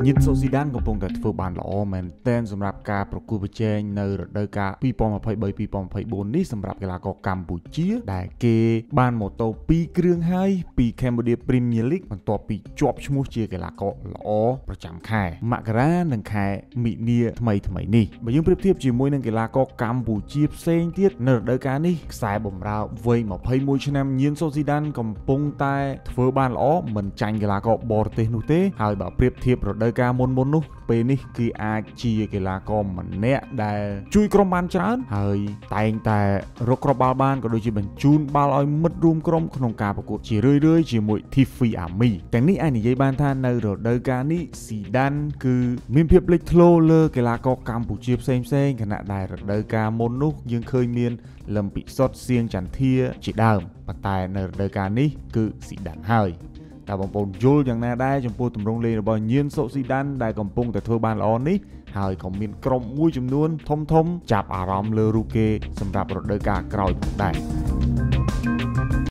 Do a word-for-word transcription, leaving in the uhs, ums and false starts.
ยินโซซิดานកំពុងតែធ្វើបានល្អមែនទែនសម្រាប់ការប្រកួតប្រជែងនៅរដូវកាល ពីរពាន់ម្ភៃបី ពីរពាន់ម្ភៃបួន នេះសម្រាប់កីឡាករកម្ពុជាដែលគេបានម៉ូតូពីរគ្រឿងហើយពី Cambodia Premier League បន្ទាប់ពីជាប់ឈ្មោះជាកីឡាករល្អប្រចាំខែមករានិងខែមិនិនាថ្មីថ្មីនេះបើយើងប្រៀបធៀបជាមួយនឹងកីឡាករកម្ពុជាផ្សេងទៀតនៅរដូវកាលនេះខ្សែបម្រើវ័យម្ភៃមួយឆ្នាំញៀនសូស៊ីដានកំពុងតែធ្វើបានល្អមិនចាញ់កីឡាករបរទេសនោះទេហើយបើប្រៀបធៀបរដូវកាលមុនមុននោះពេលនេះគឺអាចជាកីឡាករម្នាក់ដែលជួយក្រុមបានច្រើនហើយតែងតែរកគ្រាប់បាល់បានក៏ដូចជាបញ្ជូនបាល់ឲ្យមិត្តរួមក្រុមក្នុងការប្រកួតជារឿយៗជាមួយ Tiffy Army ទាំងនេះអាចនិយាយបានថានៅរដូវកាលនេះស៊ីដានគឺមានភាពលេចធ្លោលើកីឡាករកម្ពុជាផ្សេងៗខណៈដែលរដូវកាលមុននោះយើងឃើញមានលំពិសុទ្ធសៀងចន្ទាជាដើមប៉ុន្តែនៅរដូវកាលនេះគឺស៊ីដានហើយតើបងប្អូនយល់យ៉ាងណាដែរចំពោះទម្រង់លេងរបស់ញៀនសូស៊ីដានដែលកំពុងតែធ្វើបានល្អនេះហើយក៏មានក្រុមមួយចំនួនធំធំចាប់អារម្មណ៍លើរូបគេសម្រាប់រដូវកាលក្រោយផងដែរ